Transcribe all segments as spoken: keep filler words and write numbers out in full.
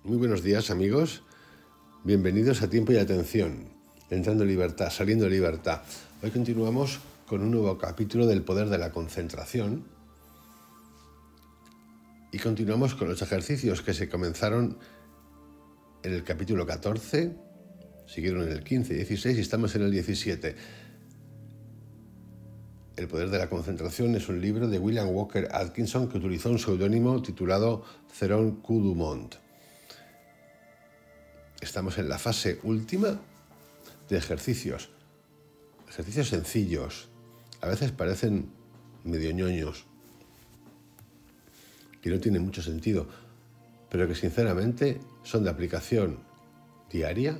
Muy buenos días, amigos. Bienvenidos a Tiempo y Atención, entrando en libertad, saliendo de libertad. Hoy continuamos con un nuevo capítulo del poder de la concentración y continuamos con los ejercicios que se comenzaron en el capítulo catorce, siguieron en el quince y dieciséis y estamos en el diecisiete. El poder de la concentración es un libro de William Walker Atkinson que utilizó un seudónimo titulado Theron Q. Dumont. Estamos en la fase última de ejercicios. Ejercicios sencillos. A veces parecen medio ñoños. Que no tienen mucho sentido. Pero que sinceramente son de aplicación diaria.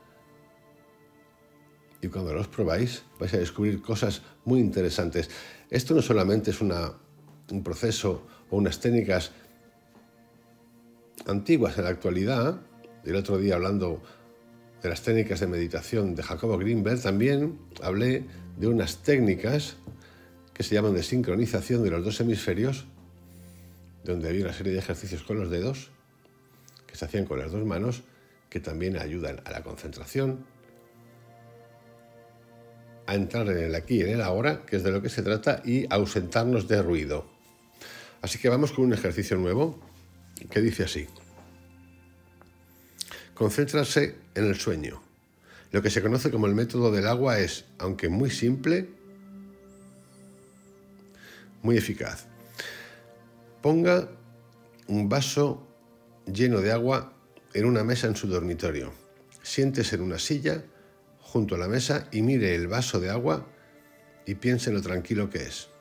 Y cuando los probáis vais a descubrir cosas muy interesantes. Esto no solamente es una, un proceso o unas técnicas antiguas en la actualidad. El otro día, hablando de las técnicas de meditación de Jacobo Greenberg, también hablé de unas técnicas que se llaman de sincronización de los dos hemisferios, donde había una serie de ejercicios con los dedos que se hacían con las dos manos, que también ayudan a la concentración, a entrar en el aquí y en el ahora, que es de lo que se trata, y ausentarnos de ruido. Así que vamos con un ejercicio nuevo que dice así. Concéntrase en el sueño. Lo que se conoce como el método del agua es, aunque muy simple, muy eficaz. Ponga un vaso lleno de agua en una mesa en su dormitorio. Siéntese en una silla junto a la mesa y mire el vaso de agua y piense en lo tranquilo que es.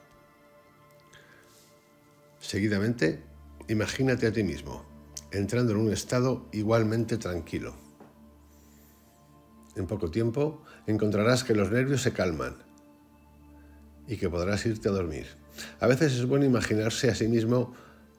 Seguidamente, imagínate a ti mismo entrando en un estado igualmente tranquilo. En poco tiempo encontrarás que los nervios se calman y que podrás irte a dormir. A veces es bueno imaginarse a sí mismo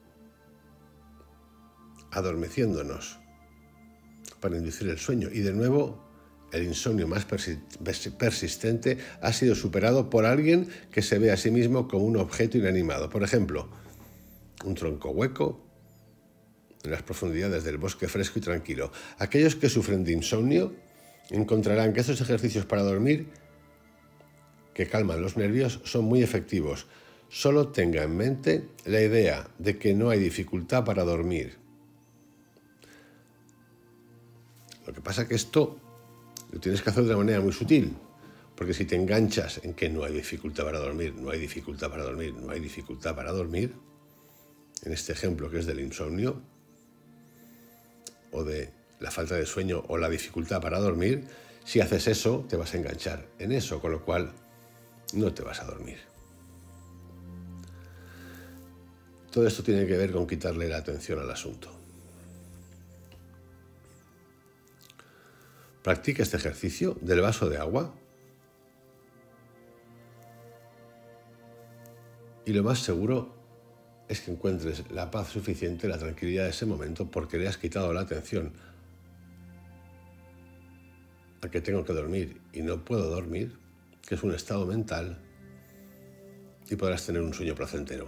adormeciéndonos para inducir el sueño. Y de nuevo, el insomnio más persistente ha sido superado por alguien que se ve a sí mismo como un objeto inanimado. Por ejemplo, un tronco hueco en las profundidades del bosque fresco y tranquilo. Aquellos que sufren de insomnio encontrarán que estos ejercicios para dormir que calman los nervios son muy efectivos. Solo tenga en mente la idea de que no hay dificultad para dormir. Lo que pasa es que esto lo tienes que hacer de una manera muy sutil, porque si te enganchas en que no hay dificultad para dormir, no hay dificultad para dormir, no hay dificultad para dormir, en este ejemplo que es del insomnio, o de la falta de sueño o la dificultad para dormir, si haces eso te vas a enganchar en eso, con lo cual no te vas a dormir. Todo esto tiene que ver con quitarle la atención al asunto. Practica este ejercicio del vaso de agua y lo más seguro es que encuentres la paz suficiente, la tranquilidad de ese momento, porque le has quitado la atención a que tengo que dormir y no puedo dormir, que es un estado mental, y podrás tener un sueño placentero.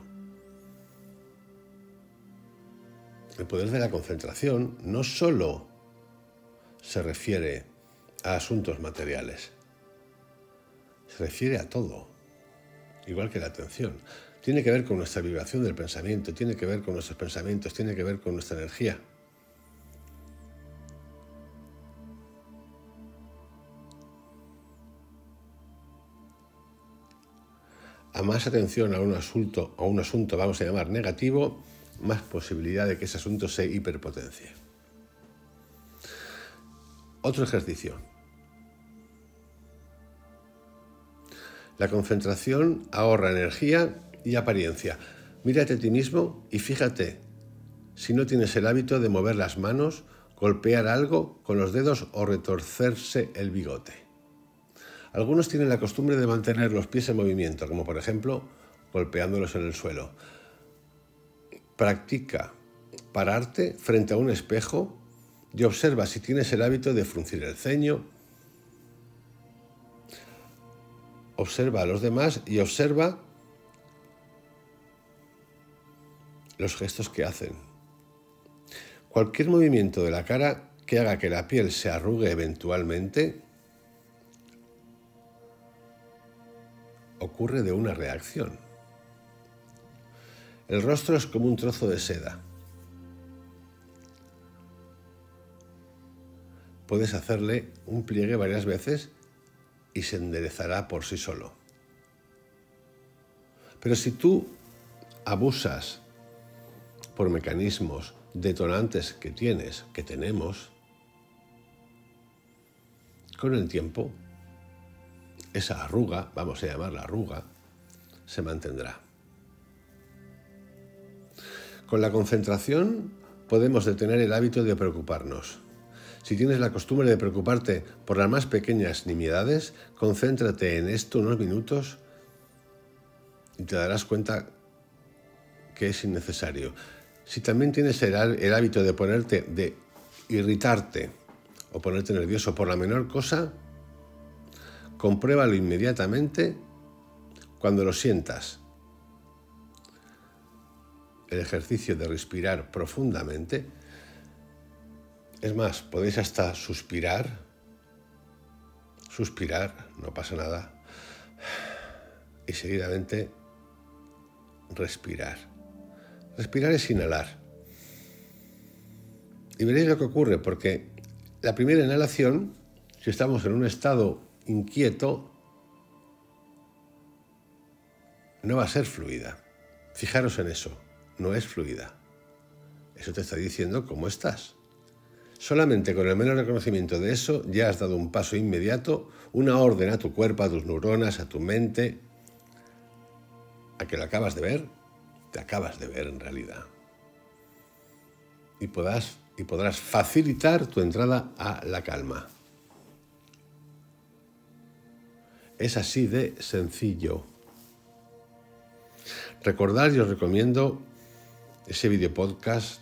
El poder de la concentración no solo se refiere a asuntos materiales, se refiere a todo, igual que la atención. Tiene que ver con nuestra vibración del pensamiento, tiene que ver con nuestros pensamientos, tiene que ver con nuestra energía. A más atención a un asunto, a un asunto vamos a llamar negativo, más posibilidad de que ese asunto se hiperpotencie. Otro ejercicio. La concentración ahorra energía y apariencia. Mírate a ti mismo y fíjate si no tienes el hábito de mover las manos, golpear algo con los dedos o retorcerse el bigote. Algunos tienen la costumbre de mantener los pies en movimiento, como por ejemplo golpeándolos en el suelo. Practica pararte frente a un espejo y observa si tienes el hábito de fruncir el ceño. Observa a los demás y observa los gestos que hacen. Cualquier movimiento de la cara que haga que la piel se arrugue eventualmente ocurre de una reacción. El rostro es como un trozo de seda. Puedes hacerle un pliegue varias veces y se enderezará por sí solo. Pero si tú abusas por mecanismos detonantes que tienes, que tenemos, con el tiempo, esa arruga, vamos a llamarla arruga, se mantendrá. Con la concentración podemos detener el hábito de preocuparnos. Si tienes la costumbre de preocuparte por las más pequeñas nimiedades, concéntrate en esto unos minutos y te darás cuenta que es innecesario. Si también tienes el, el hábito de ponerte, de irritarte o ponerte nervioso por la menor cosa, compruébalo inmediatamente cuando lo sientas. El ejercicio de respirar profundamente. Es más, podéis hasta suspirar. Suspirar, no pasa nada. Y seguidamente respirar. Respirar es inhalar. Y veréis lo que ocurre, porque la primera inhalación, si estamos en un estado inquieto, no va a ser fluida. Fijaros en eso, no es fluida. Eso te está diciendo cómo estás. Solamente con el mero reconocimiento de eso ya has dado un paso inmediato, una orden a tu cuerpo, a tus neuronas, a tu mente, a que lo acabas de ver, te acabas de ver en realidad. Y podrás, y podrás facilitar tu entrada a la calma. Es así de sencillo. Recordad y os recomiendo ese video podcast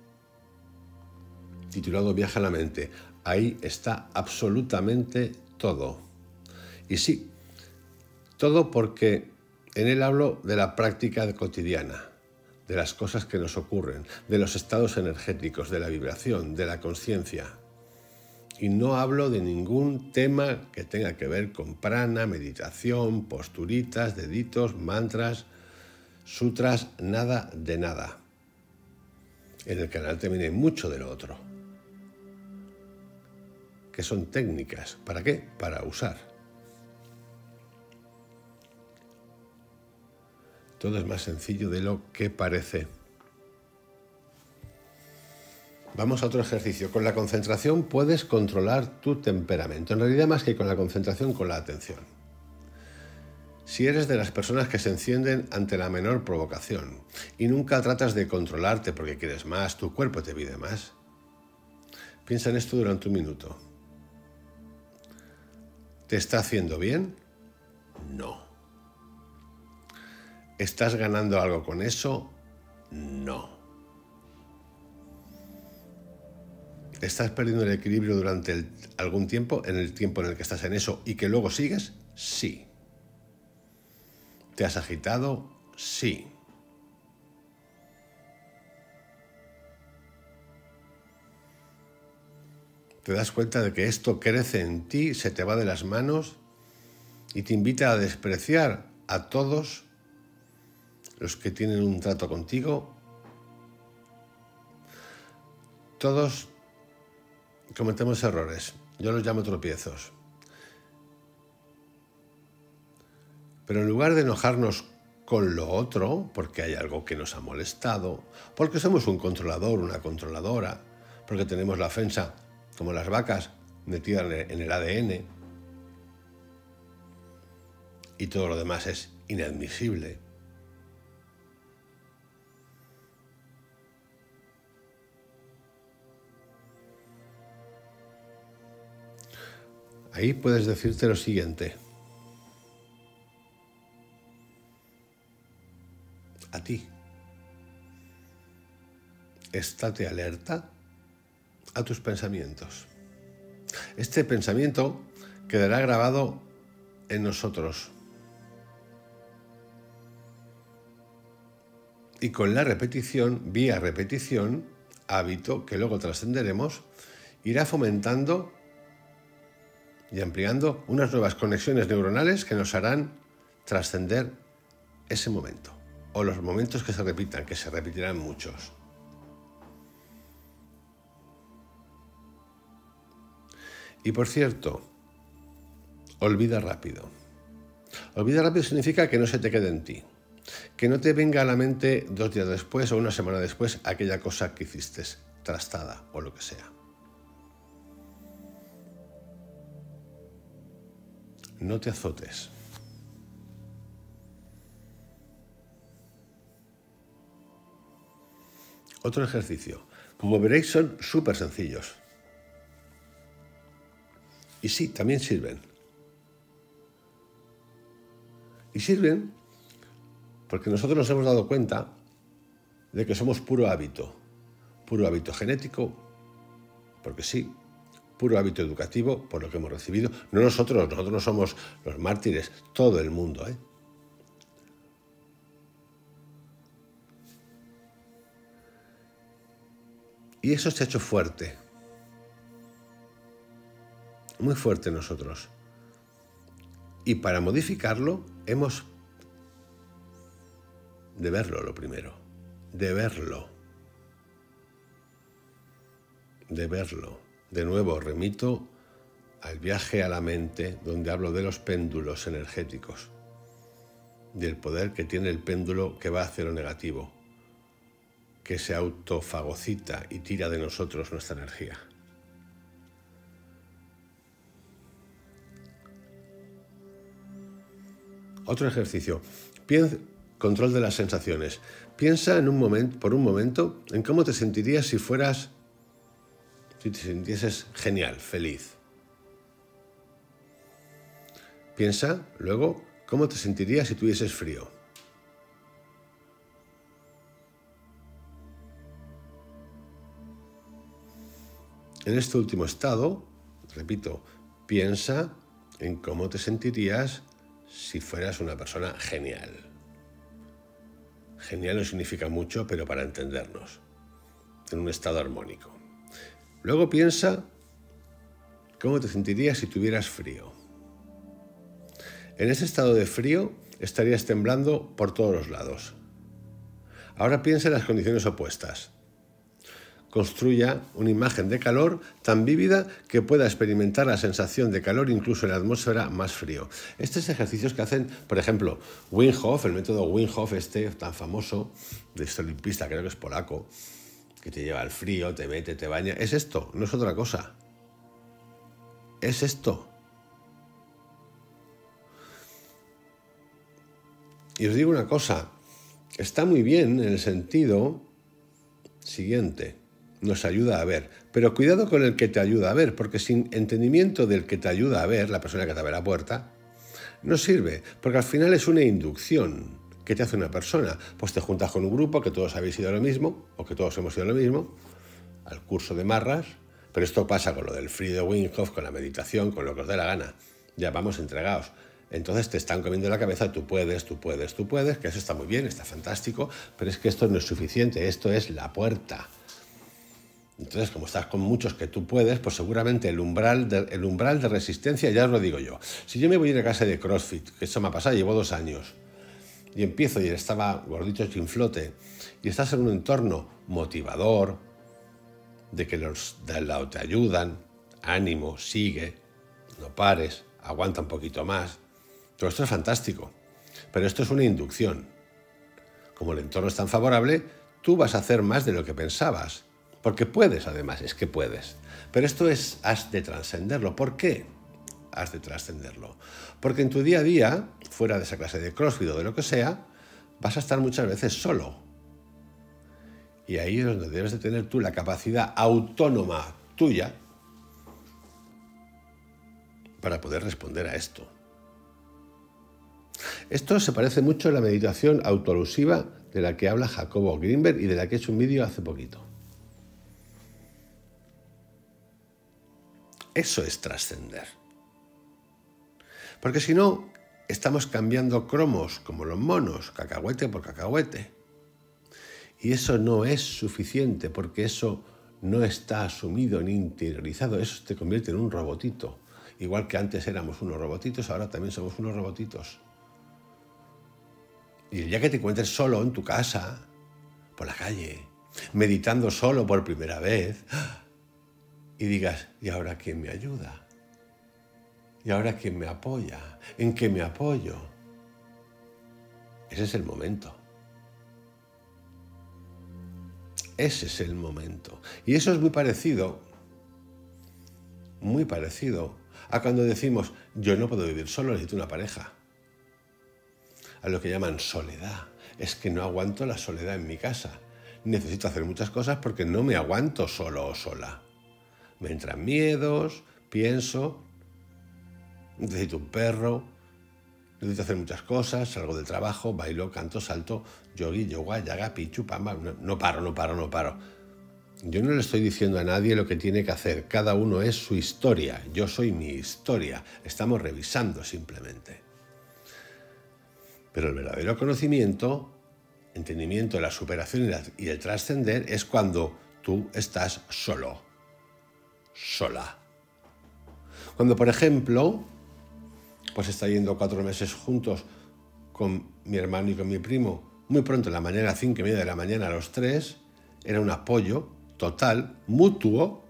titulado Viaja a la mente. Ahí está absolutamente todo. Y sí, todo porque en él hablo de la práctica cotidiana, de las cosas que nos ocurren, de los estados energéticos, de la vibración, de la conciencia. Y no hablo de ningún tema que tenga que ver con prana, meditación, posturitas, deditos, mantras, sutras, nada de nada. En el canal también hay mucho de lo otro, que son técnicas. ¿Para qué? Para usar. Todo es más sencillo de lo que parece. Vamos a otro ejercicio. Con la concentración puedes controlar tu temperamento. En realidad, más que con la concentración, con la atención. Si eres de las personas que se encienden ante la menor provocación y nunca tratas de controlarte porque quieres más, tu cuerpo te pide más, piensa en esto durante un minuto. ¿Te está haciendo bien? No. ¿Estás ganando algo con eso? No. ¿Estás perdiendo el equilibrio durante el, algún tiempo, en el tiempo en el que estás en eso y que luego sigues? Sí. ¿Te has agitado? Sí. ¿Te das cuenta de que esto crece en ti, se te va de las manos y te invita a despreciar a todos los que tienen un trato contigo? Todos cometemos errores. Yo los llamo tropiezos. Pero en lugar de enojarnos con lo otro, porque hay algo que nos ha molestado, porque somos un controlador, una controladora, porque tenemos la ofensa, como las vacas, metida en el A D N, y todo lo demás es inadmisible. Ahí puedes decirte lo siguiente. A ti. Estate alerta a tus pensamientos. Este pensamiento quedará grabado en nosotros. Y con la repetición, vía repetición, hábito que luego trascenderemos, irá fomentando y ampliando unas nuevas conexiones neuronales que nos harán trascender ese momento, o los momentos que se repitan, que se repetirán muchos. Y por cierto, olvida rápido. Olvida rápido significa que no se te quede en ti, que no te venga a la mente dos días después o una semana después aquella cosa que hiciste trastada o lo que sea. No te azotes. Otro ejercicio. Como veréis, son súper sencillos. Y sí, también sirven. Y sirven porque nosotros nos hemos dado cuenta de que somos puro hábito. Puro hábito genético, porque sí. Puro hábito educativo, por lo que hemos recibido. No nosotros, nosotros no somos los mártires, todo el mundo, ¿eh? Y eso se ha hecho fuerte. Muy fuerte en nosotros. Y para modificarlo, hemos de verlo lo primero. De verlo. De verlo. De nuevo, remito al viaje a la mente, donde hablo de los péndulos energéticos, del poder que tiene el péndulo que va hacia lo negativo, que se autofagocita y tira de nosotros nuestra energía. Otro ejercicio. Piensa, control de las sensaciones. Piensa en un momento, por un momento en cómo te sentirías si fueras Si te sintieses genial, feliz. Piensa luego cómo te sentirías si tuvieses frío. En este último estado, repito, piensa en cómo te sentirías si fueras una persona genial. Genial no significa mucho, pero para entendernos, en un estado armónico. Luego piensa cómo te sentirías si tuvieras frío. En ese estado de frío estarías temblando por todos los lados. Ahora piensa en las condiciones opuestas. Construya una imagen de calor tan vívida que pueda experimentar la sensación de calor incluso en la atmósfera más frío. Estos ejercicios que hacen, por ejemplo, Wim Hof, el método Wim Hof este tan famoso, de este olimpista, creo que es polaco, que te lleva al frío, te mete, te baña. Es esto, no es otra cosa. Es esto. Y os digo una cosa, está muy bien en el sentido siguiente, nos ayuda a ver, pero cuidado con el que te ayuda a ver, porque sin entendimiento del que te ayuda a ver, la persona que te abre la puerta, no sirve, porque al final es una inducción. ¿Qué te hace una persona? Pues te juntas con un grupo que todos habéis ido a lo mismo, o que todos hemos ido a lo mismo, al curso de marras, pero esto pasa con lo del frío de Wim Hof, con la meditación, con lo que os dé la gana. Ya vamos entregados. Entonces te están comiendo la cabeza, tú puedes, tú puedes, tú puedes, que eso está muy bien, está fantástico, pero es que esto no es suficiente, esto es la puerta. Entonces, como estás con muchos que tú puedes, pues seguramente el umbral de, el umbral de resistencia, ya os lo digo yo. Si yo me voy a ir a casa de CrossFit, que eso me ha pasado, llevo dos años, y empiezo y estaba gordito chinflote, y estás en un entorno motivador, de que los de al lado te ayudan, ánimo, sigue, no pares, aguanta un poquito más. Todo esto es fantástico, pero esto es una inducción. Como el entorno es tan favorable, tú vas a hacer más de lo que pensabas, porque puedes además, es que puedes. Pero esto es, has de trascenderlo. ¿Por qué has de trascenderlo? Porque en tu día a día, fuera de esa clase de CrossFit o de lo que sea, vas a estar muchas veces solo. Y ahí es donde debes de tener tú la capacidad autónoma tuya para poder responder a esto. Esto se parece mucho a la meditación autoalusiva de la que habla Jacobo Greenberg y de la que he hecho un vídeo hace poquito. Eso es trascender. Porque si no, estamos cambiando cromos como los monos, cacahuete por cacahuete. Y eso no es suficiente porque eso no está asumido ni interiorizado. Eso te convierte en un robotito. Igual que antes éramos unos robotitos, ahora también somos unos robotitos. Y el día que te encuentres solo en tu casa, por la calle, meditando solo por primera vez, y digas, ¿y ahora quién me ayuda? ¿Y ahora quién me apoya? ¿En qué me apoyo? Ese es el momento. Ese es el momento. Y eso es muy parecido, muy parecido a cuando decimos, yo no puedo vivir solo, necesito una pareja. A lo que llaman soledad. Es que no aguanto la soledad en mi casa. Necesito hacer muchas cosas porque no me aguanto solo o sola. Me entran miedos, pienso, necesito un perro, necesito hacer muchas cosas, salgo del trabajo, bailo, canto, salto, yogi, yoga, yaga, pichu, pamba, no, no paro, no paro, no paro. Yo no le estoy diciendo a nadie lo que tiene que hacer, cada uno es su historia, yo soy mi historia, estamos revisando simplemente. Pero el verdadero conocimiento, entendimiento de la superación y el trascender es cuando tú estás solo, sola. Cuando, por ejemplo, pues está yendo cuatro meses juntos con mi hermano y con mi primo, muy pronto en la mañana, a cinco y media de la mañana, a los tres, era un apoyo total, mutuo.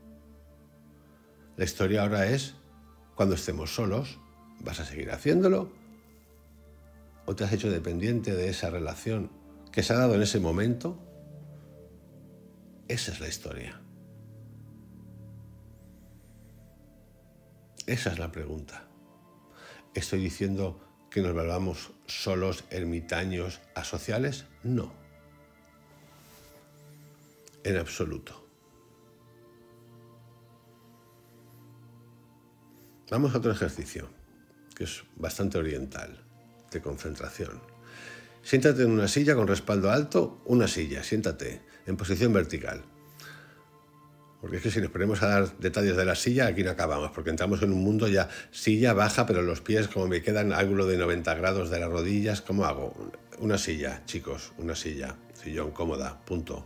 La historia ahora es, cuando estemos solos, ¿vas a seguir haciéndolo? ¿O te has hecho dependiente de esa relación que se ha dado en ese momento? Esa es la historia. Esa es la pregunta. ¿Estoy diciendo que nos volvamos solos, ermitaños, asociales? No. En absoluto. Vamos a otro ejercicio, que es bastante oriental, de concentración. Siéntate en una silla con respaldo alto, una silla, siéntate, en posición vertical. Porque es que si nos ponemos a dar detalles de la silla, aquí no acabamos, porque entramos en un mundo ya silla baja, pero los pies, como me quedan ángulo de noventa grados de las rodillas, ¿cómo hago? Una silla, chicos, una silla, sillón cómoda, punto.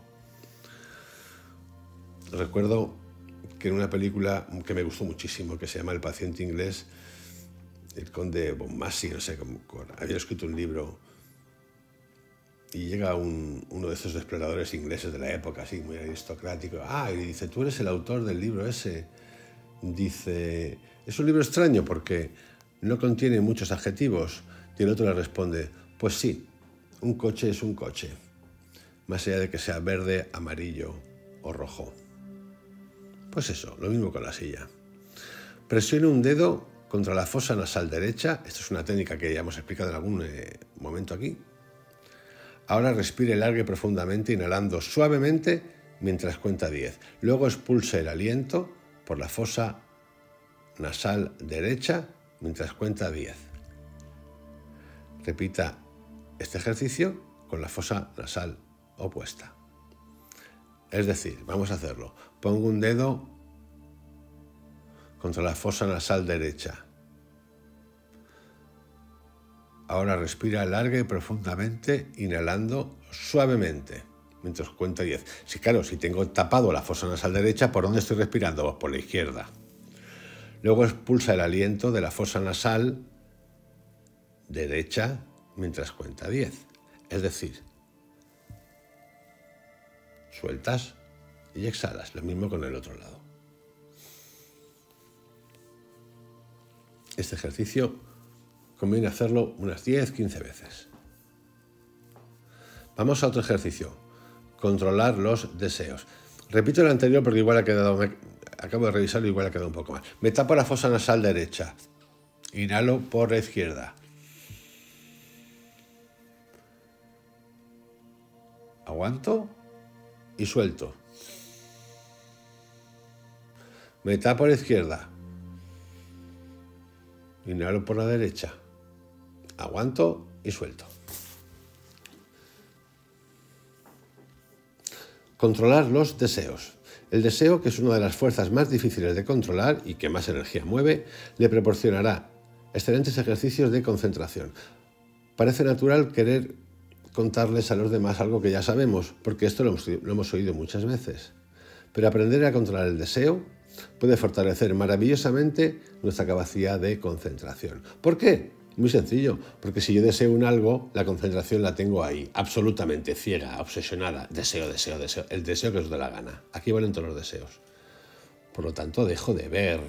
Recuerdo que en una película que me gustó muchísimo, que se llama El paciente inglés, el conde Bonmasi, no sé, cómo, había escrito un libro y llega un, uno de esos exploradores ingleses de la época, así, muy aristocrático. Ah, y dice, tú eres el autor del libro ese. Dice, es un libro extraño porque no contiene muchos adjetivos. Y el otro le responde, pues sí, un coche es un coche, más allá de que sea verde, amarillo o rojo. Pues eso, lo mismo con la silla. Presione un dedo contra la fosa nasal derecha. Esto es una técnica que ya hemos explicado en algún eh, momento aquí. Ahora respire larga y profundamente, inhalando suavemente mientras cuenta diez. Luego expulse el aliento por la fosa nasal derecha mientras cuenta diez. Repita este ejercicio con la fosa nasal opuesta. Es decir, vamos a hacerlo. Pongo un dedo contra la fosa nasal derecha. Ahora respira larga y profundamente, inhalando suavemente, mientras cuenta diez. Sí, claro, si tengo tapado la fosa nasal derecha, ¿por dónde estoy respirando? Pues por la izquierda. Luego expulsa el aliento de la fosa nasal derecha mientras cuenta diez. Es decir, sueltas y exhalas. Lo mismo con el otro lado. Este ejercicio conviene hacerlo unas diez a quince veces. Vamos a otro ejercicio. Controlar los deseos. Repito el anterior porque igual ha quedado... Me, acabo de revisarlo y igual ha quedado un poco mal. Me tapo la fosa nasal derecha. Inhalo por la izquierda. Aguanto y suelto. Me tapo la izquierda. Inhalo por la derecha. Aguanto y suelto. Controlar los deseos. El deseo, que es una de las fuerzas más difíciles de controlar y que más energía mueve, le proporcionará excelentes ejercicios de concentración. Parece natural querer contarles a los demás algo que ya sabemos, porque esto lo hemos, lo hemos oído muchas veces. Pero aprender a controlar el deseo puede fortalecer maravillosamente nuestra capacidad de concentración. ¿Por qué? Muy sencillo, porque si yo deseo un algo, la concentración la tengo ahí, absolutamente ciega, obsesionada. Deseo, deseo, deseo, el deseo que os dé la gana. Aquí valen todos los deseos. Por lo tanto, dejo de ver.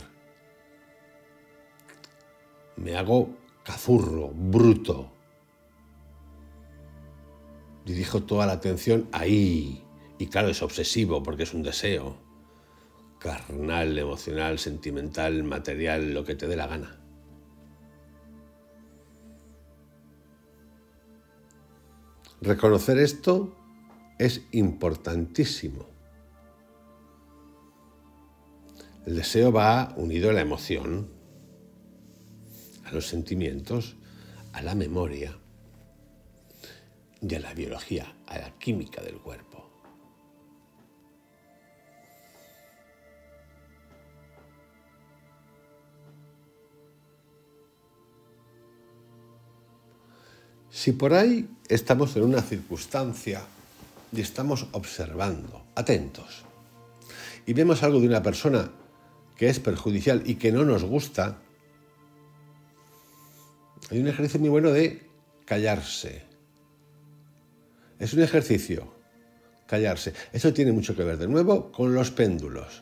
Me hago cazurro, bruto. Dirijo toda la atención ahí. Y claro, es obsesivo porque es un deseo. Carnal, emocional, sentimental, material, lo que te dé la gana. Reconocer esto es importantísimo. El deseo va unido a la emoción, a los sentimientos, a la memoria y a la biología, a la química del cuerpo. Si por ahí estamos en una circunstancia y estamos observando, atentos, y vemos algo de una persona que es perjudicial y que no nos gusta, hay un ejercicio muy bueno de callarse. Es un ejercicio, callarse. Eso tiene mucho que ver, de nuevo, con los péndulos.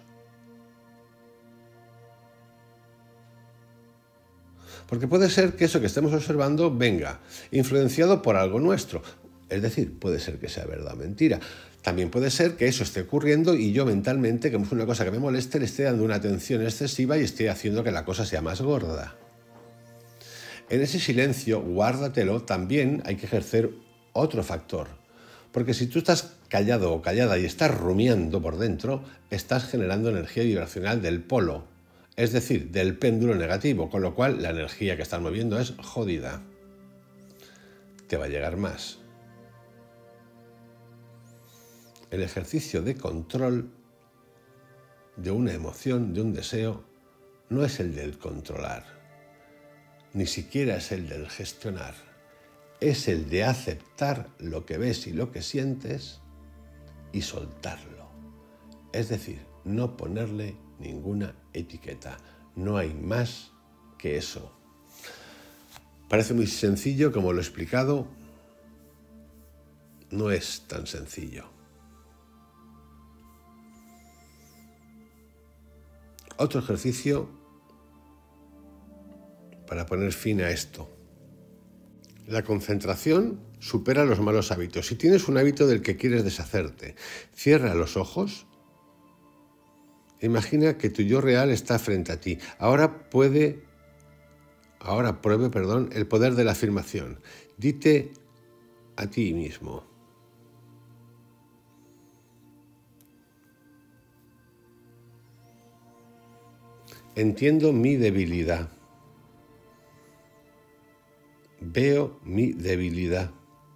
Porque puede ser que eso que estemos observando venga influenciado por algo nuestro. Es decir, puede ser que sea verdad o mentira. También puede ser que eso esté ocurriendo y yo mentalmente, como es una cosa que me moleste, le esté dando una atención excesiva y esté haciendo que la cosa sea más gorda. En ese silencio, guárdatelo, también hay que ejercer otro factor. Porque si tú estás callado o callada y estás rumiando por dentro, estás generando energía vibracional del polo. Es decir, del péndulo negativo, con lo cual la energía que estás moviendo es jodida. Te va a llegar más. El ejercicio de control de una emoción, de un deseo, no es el del controlar, ni siquiera es el del gestionar. Es el de aceptar lo que ves y lo que sientes y soltarlo. Es decir, no ponerle ninguna etiqueta. No hay más que eso. Parece muy sencillo, como lo he explicado. No es tan sencillo. Otro ejercicio para poner fin a esto. La concentración supera los malos hábitos. Si tienes un hábito del que quieres deshacerte, cierra los ojos. Imagina que tu yo real está frente a ti. Ahora puede, ahora pruebe, perdón, el poder de la afirmación. Dite a ti mismo: entiendo mi debilidad. Veo mi debilidad.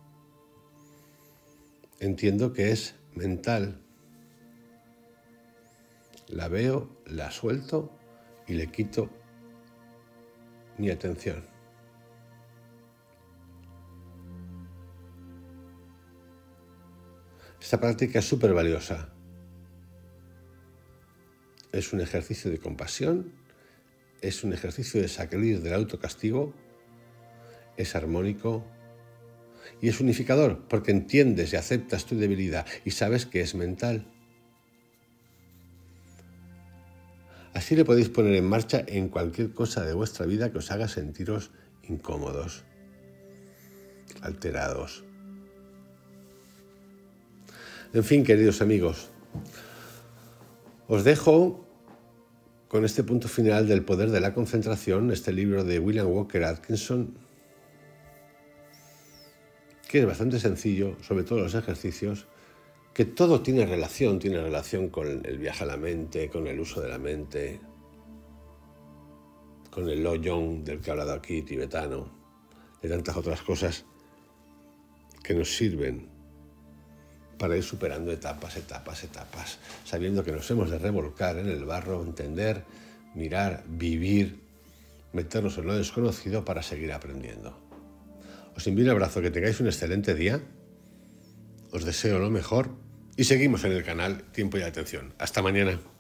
Entiendo que es mental. La veo, la suelto y le quito mi atención. Esta práctica es súper valiosa. Es un ejercicio de compasión, es un ejercicio de salir del autocastigo, es armónico y es unificador porque entiendes y aceptas tu debilidad y sabes que es mental. Así le podéis poner en marcha en cualquier cosa de vuestra vida que os haga sentiros incómodos, alterados. En fin, queridos amigos, os dejo con este punto final del poder de la concentración, este libro de William Walker Atkinson, que es bastante sencillo, sobre todo los ejercicios, que todo tiene relación, tiene relación con el viaje a la mente, con el uso de la mente, con el Lojong del que he hablado aquí, tibetano, de tantas otras cosas que nos sirven para ir superando etapas, etapas, etapas, sabiendo que nos hemos de revolcar en el barro, entender, mirar, vivir, meternos en lo desconocido para seguir aprendiendo. Os envío un abrazo, que tengáis un excelente día os deseo lo mejor y seguimos en el canal Tiempo y Atención. Hasta mañana.